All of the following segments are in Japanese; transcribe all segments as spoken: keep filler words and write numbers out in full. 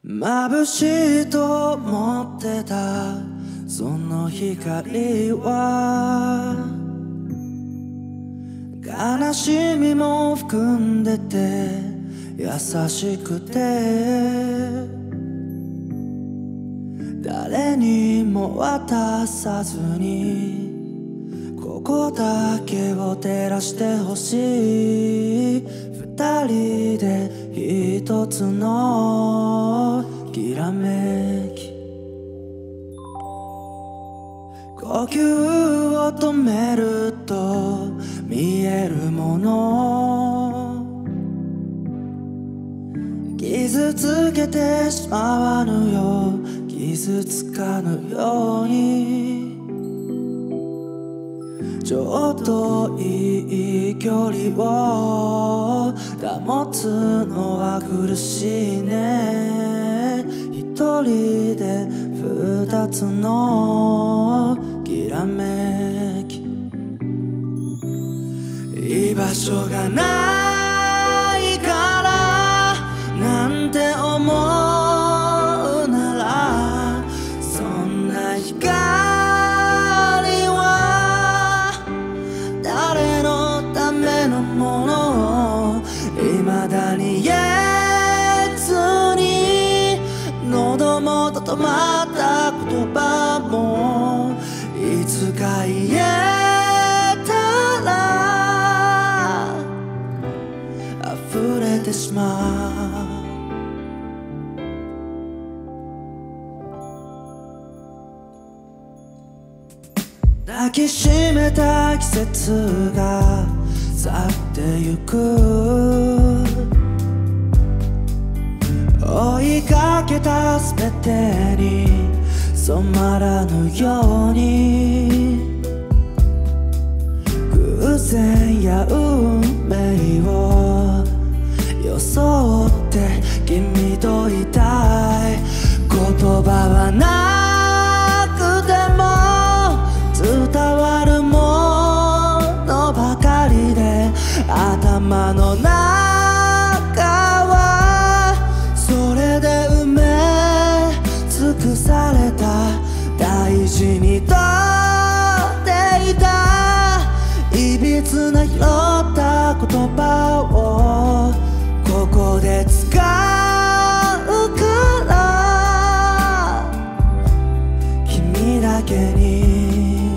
眩しいと思ってたその光は悲しみも含んでて優しくて誰にも渡さずにここだけを照らしてほしい二人で一つのきらめき呼吸を止めると見えるもの傷つけてしまわぬよ傷つかぬようにちょうどいい距離を保つのは苦しいね一人で二つのきらめき居場所がないからなんて思うならそんな光は誰のためのものを未だに言えずに喉元止まった言葉もいつか言えたら溢れてしまう抱きしめた季節が去ってゆく追いかけた全てに染まらぬように偶然や運命を装って君といたい言葉はなくても伝わるものばかりで頭の中はそれで埋め尽くされた大事にとっていたいびつな拾った言葉をここで使うから君だけに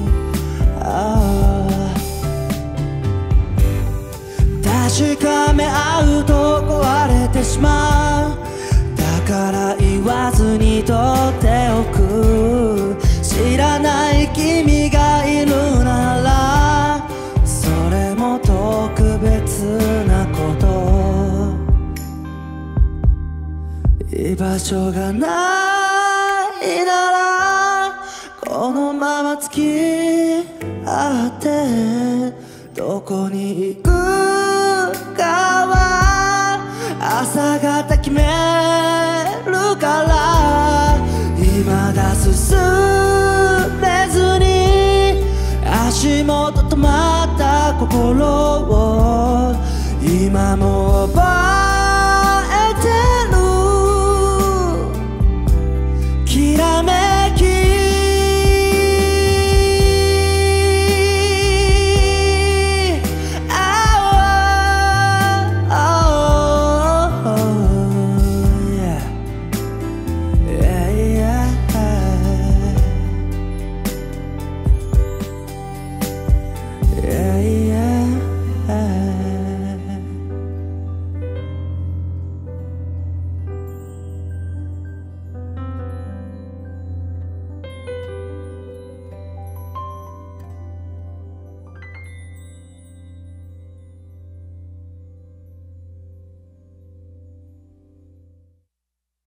確かめ合うと壊れてしまうだから言わずにとっておく知らない君がいるならそれも特別なこと居場所がないならこのまま付き合ってどこに行くかは朝方決めるから未だ進めずに足元止まった心を今も覚え